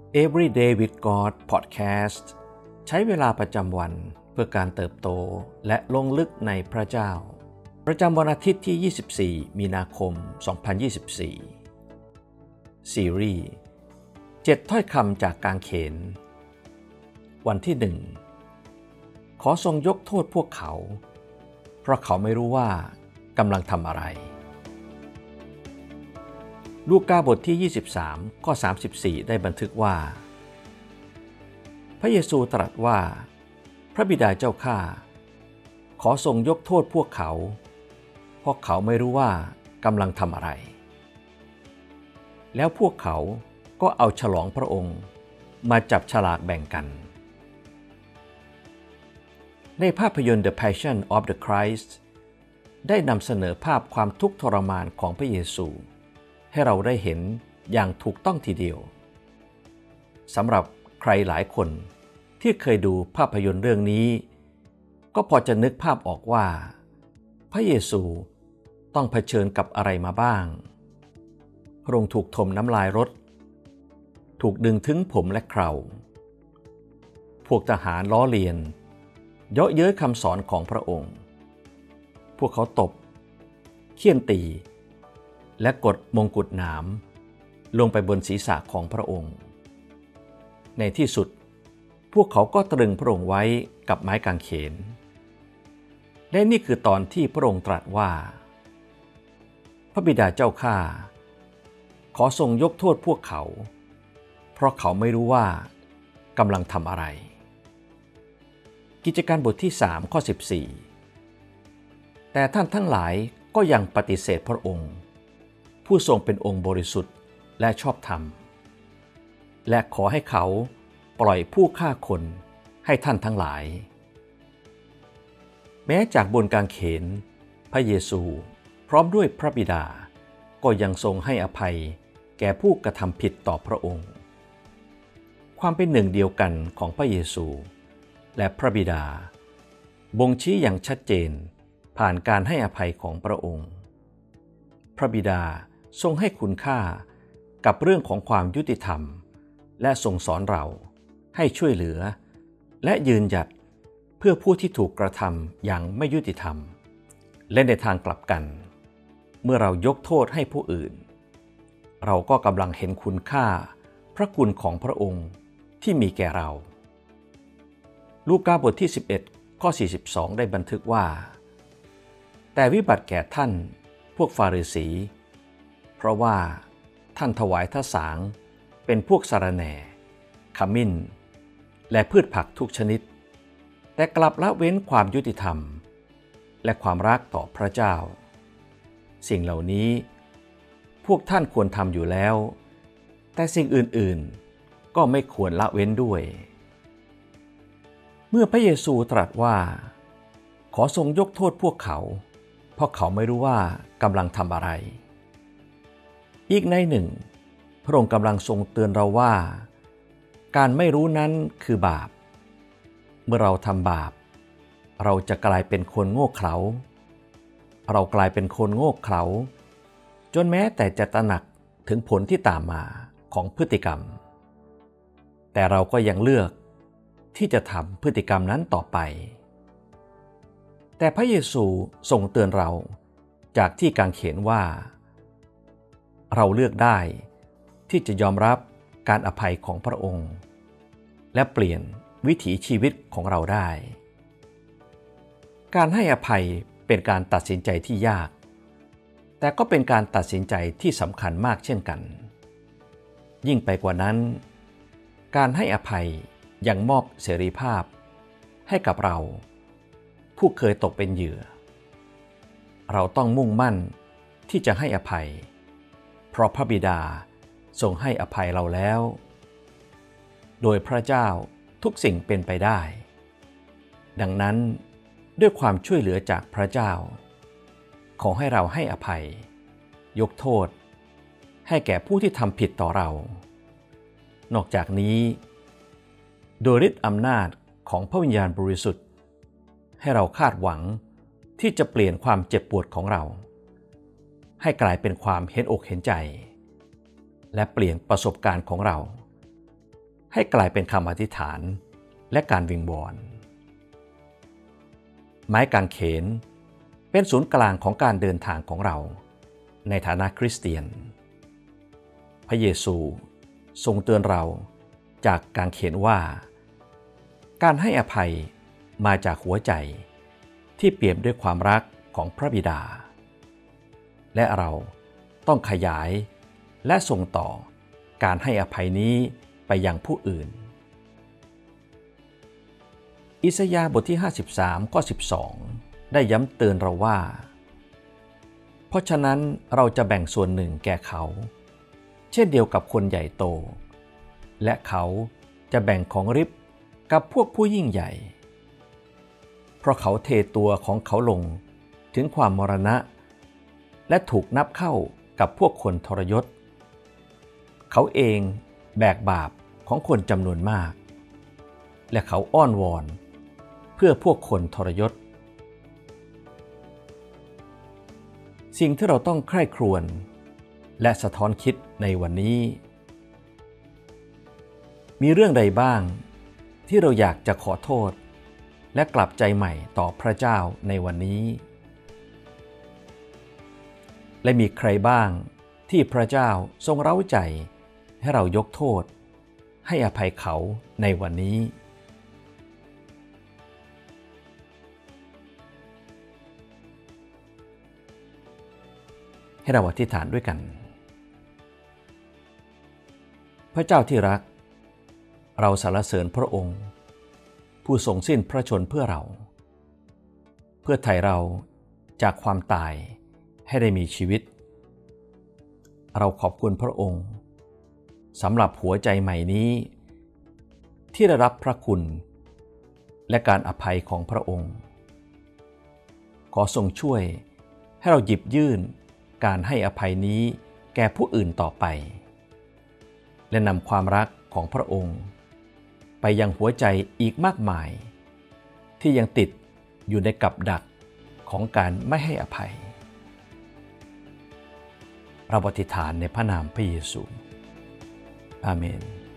Everyday with God Podcast ใช้เวลาประจำวันเพื่อการเติบโตและลงลึกในพระเจ้าประจำวันอาทิตย์ที่ 24 มีนาคม 2024 ซีรีส์ 7 ถ้อยคำจากกางเขนวันที่ 1 ขอทรงยกโทษพวกเขาเพราะเขาไม่รู้ว่ากำลังทำอะไรลูกาบทที่23ข้อ34ได้บันทึกว่าพระเยซูตรัสว่าพระบิดาเจ้าข้าขอทรงยกโทษพวกเขาเพราะเขาไม่รู้ว่ากำลังทำอะไรแล้วพวกเขาก็เอาฉลองพระองค์มาจับฉลากแบ่งกันในภาพยนตร์ The Passion of the Christ ได้นำเสนอภาพความทุกข์ทรมานของพระเยซูให้เราได้เห็นอย่างถูกต้องทีเดียวสำหรับใครหลายคนที่เคยดูภาพยนตร์เรื่องนี้ก็พอจะนึกภาพออกว่าพระเยซูต้องเผชิญกับอะไรมาบ้างพระองค์ถูกถมน้ำลายรถถูกดึงถึงผมและเคราพวกทหารล้อเลียนเยาะเย้ยคำสอนของพระองค์พวกเขาตบเฆี่ยนตีและกดมงกุฎหนามลงไปบนศีรษะของพระองค์ในที่สุดพวกเขาก็ตรึงพระองค์ไว้กับไม้กางเขนและนี่คือตอนที่พระองค์ตรัสว่าพระบิดาเจ้าข้าขอทรงยกโทษพวกเขาเพราะเขาไม่รู้ว่ากำลังทำอะไรกิจการบทที่3ข้อ14แต่ท่านทั้งหลายก็ยังปฏิเสธพระองค์ผู้ทรงเป็นองค์บริสุทธิ์และชอบธรรมและขอให้เขาปล่อยผู้ฆ่าคนให้ท่านทั้งหลายแม้จากบนกางเขนพระเยซูพร้อมด้วยพระบิดาก็ยังทรงให้อภัยแก่ผู้กระทำผิดต่อพระองค์ความเป็นหนึ่งเดียวกันของพระเยซูและพระบิดาบ่งชี้อย่างชัดเจนผ่านการให้อภัยของพระองค์พระบิดาทรงให้คุณค่ากับเรื่องของความยุติธรรมและทรงสอนเราให้ช่วยเหลือและยืนหยัดเพื่อผู้ที่ถูกกระทำอย่างไม่ยุติธรรมและในทางกลับกันเมื่อเรายกโทษให้ผู้อื่นเราก็กำลังเห็นคุณค่าพระคุณของพระองค์ที่มีแก่เราลูกาบทที่11ข้อ42ได้บันทึกว่าแต่วิบัติแก่ท่านพวกฟาริสีเพราะว่าท่านถวายทสางเป็นพวกสาระแหน่ขมิ้นและพืชผักทุกชนิดแต่กลับละเว้นความยุติธรรมและความรักต่อพระเจ้าสิ่งเหล่านี้พวกท่านควรทำอยู่แล้วแต่สิ่งอื่นๆก็ไม่ควรละเว้นด้วยเมื่อพระเยซูตรัสว่าขอทรงยกโทษพวกเขาเพราะเขาไม่รู้ว่ากำลังทำอะไรอีกในหนึ่งพระองค์กำลังทรงเตือนเราว่าการไม่รู้นั้นคือบาปเมื่อเราทำบาปเราจะกลายเป็นคนโง่เขลาเรากลายเป็นคนโง่เขลาจนแม้แต่จะตระหนักถึงผลที่ตามมาของพฤติกรรมแต่เราก็ยังเลือกที่จะทำพฤติกรรมนั้นต่อไปแต่พระเยซูทรงเตือนเราจากที่กางเขนว่าเราเลือกได้ที่จะยอมรับการอภัยของพระองค์และเปลี่ยนวิถีชีวิตของเราได้การให้อภัยเป็นการตัดสินใจที่ยากแต่ก็เป็นการตัดสินใจที่สำคัญมากเช่นกันยิ่งไปกว่านั้นการให้อภัยยังมอบเสรีภาพให้กับเราผู้เคยตกเป็นเหยื่อเราต้องมุ่งมั่นที่จะให้อภัยเพราะพระบิดาทรงให้อภัยเราแล้วโดยพระเจ้าทุกสิ่งเป็นไปได้ดังนั้นด้วยความช่วยเหลือจากพระเจ้าขอให้เราให้อภัยยกโทษให้แก่ผู้ที่ทำผิดต่อเรานอกจากนี้โดยฤทธิ์อำนาจของพระวิญญาณบริสุทธิ์ให้เราคาดหวังที่จะเปลี่ยนความเจ็บปวดของเราให้กลายเป็นความเห็นอกเห็นใจและเปลี่ยนประสบการณ์ของเราให้กลายเป็นคำอธิษฐานและการวิงวอนไม้กางเขนเป็นศูนย์กลางของการเดินทางของเราในฐานะคริสเตียนพระเยซูทรงเตือนเราจากกางเขนว่าการให้อภัยมาจากหัวใจที่เปี่ยมด้วยความรักของพระบิดาและเราต้องขยายและส่งต่อการให้อภัยนี้ไปยังผู้อื่นอิสยาห์บทที่53ข้อ12ได้ย้ำเตือนเราว่าเพราะฉะนั้นเราจะแบ่งส่วนหนึ่งแก่เขาเช่นเดียวกับคนใหญ่โตและเขาจะแบ่งของริบกับพวกผู้ยิ่งใหญ่เพราะเขาเทตัวของเขาลงถึงความมรณะและถูกนับเข้ากับพวกคนทรยศเขาเองแบกบาปของคนจำนวนมากและเขาอ้อนวอนเพื่อพวกคนทรยศสิ่งที่เราต้องใคร่ครวญและสะท้อนคิดในวันนี้มีเรื่องใดบ้างที่เราอยากจะขอโทษและกลับใจใหม่ต่อพระเจ้าในวันนี้และมีใครบ้างที่พระเจ้าทรงเร้าใจให้เรายกโทษให้อภัยเขาในวันนี้ให้เราอธิษฐานด้วยกันพระเจ้าที่รักเราสรรเสริญพระองค์ผู้ทรงสิ้นพระชนเพื่อเราเพื่อไถ่เราจากความตายให้ได้มีชีวิตเราขอบคุณพระองค์สำหรับหัวใจใหม่นี้ที่ได้รับพระคุณและการอภัยของพระองค์ขอทรงช่วยให้เราหยิบยื่นการให้อภัยนี้แก่ผู้อื่นต่อไปและนำความรักของพระองค์ไปยังหัวใจอีกมากมายที่ยังติดอยู่ในกับดักของการไม่ให้อภัยเราอธิษฐานในพระนามพระเยซูอาเมน